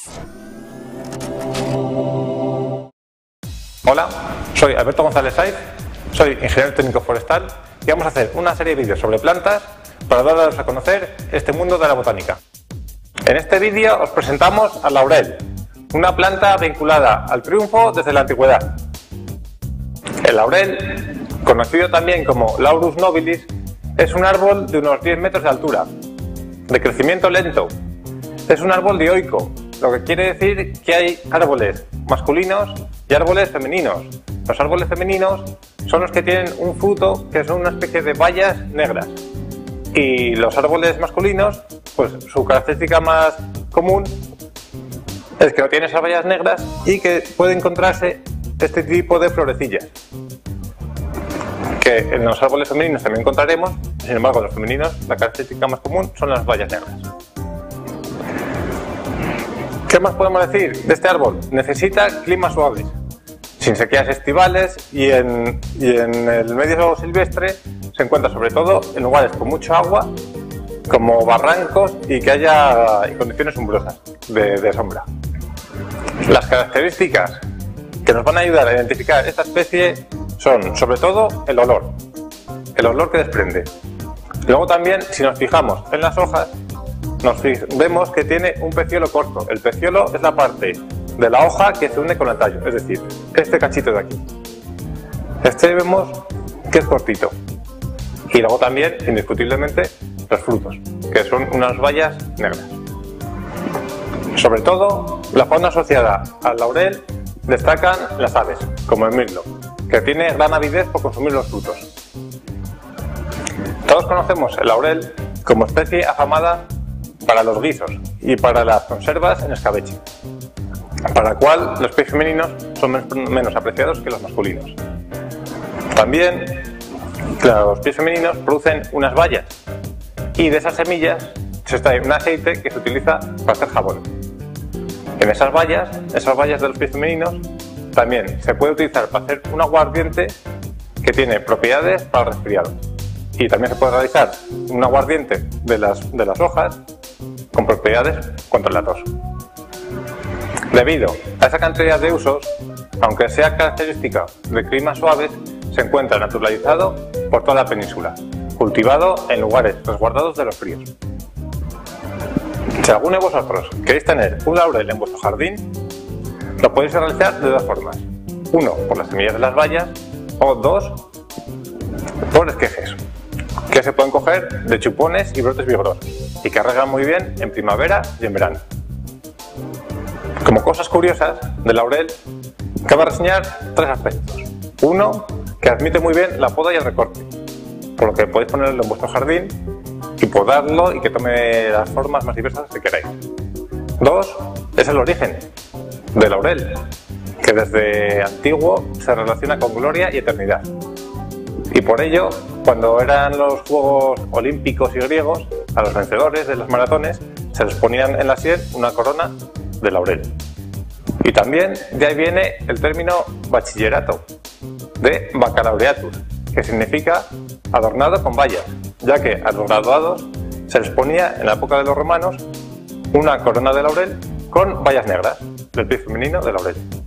Hola, soy Alberto González Saiz, soy ingeniero técnico forestal y vamos a hacer una serie de vídeos sobre plantas para daros a conocer este mundo de la botánica. En este vídeo os presentamos al laurel, una planta vinculada al triunfo desde la antigüedad. El laurel, conocido también como Laurus nobilis, es un árbol de unos 10 metros de altura, de crecimiento lento. Es un árbol dioico, lo que quiere decir que hay árboles masculinos y árboles femeninos. Los árboles femeninos son los que tienen un fruto que son una especie de bayas negras. Y los árboles masculinos, pues su característica más común es que no tienen esas bayas negras y que puede encontrarse este tipo de florecillas. Que en los árboles femeninos también encontraremos, sin embargo en los femeninos la característica más común son las bayas negras. ¿Qué más podemos decir de este árbol? Necesita climas suaves, sin sequías estivales y en el medio silvestre se encuentra sobre todo en lugares con mucha agua, como barrancos y que haya condiciones umbrosas de sombra. Las características que nos van a ayudar a identificar esta especie son sobre todo el olor que desprende. Luego también, si nos fijamos en las hojas, vemos que tiene un peciolo corto. El peciolo es la parte de la hoja que se une con el tallo, es decir, este cachito de aquí. Este vemos que es cortito. Y luego también, indiscutiblemente, los frutos, que son unas bayas negras. Sobre todo, la fauna asociada al laurel destacan las aves, como el mirlo, que tiene gran avidez por consumir los frutos. Todos conocemos el laurel como especie afamada para los guisos y para las conservas en escabeche, para la cual los pies femeninos son menos apreciados que los masculinos. También los pies femeninos producen unas bayas y de esas semillas se extrae un aceite que se utiliza para hacer jabón. En esas bayas de los pies femeninos, también se puede utilizar para hacer un aguardiente que tiene propiedades para el resfriado. Y también se puede realizar un aguardiente de las hojas con propiedades contra la tos. Debido a esa cantidad de usos, aunque sea característica de climas suaves, se encuentra naturalizado por toda la península, cultivado en lugares resguardados de los fríos. Si alguno de vosotros queréis tener un laurel en vuestro jardín, lo podéis realizar de dos formas. Uno, por las semillas de las bayas, o dos, por esquejes, que se pueden coger de chupones y brotes vigorosos y que arraigan muy bien en primavera y en verano. Como cosas curiosas del laurel, cabe reseñar tres aspectos. Uno, que admite muy bien la poda y el recorte, por lo que podéis ponerlo en vuestro jardín y podarlo y que tome las formas más diversas que queráis. Dos, es el origen del laurel, que desde antiguo se relaciona con gloria y eternidad. Y por ello, cuando eran los Juegos Olímpicos y griegos, a los vencedores de los maratones se les ponían en la sien una corona de laurel. Y también de ahí viene el término bachillerato, de baccalaureatus, que significa adornado con bayas, ya que a los graduados se les ponía en la época de los romanos una corona de laurel con bayas negras, del pie femenino de laurel.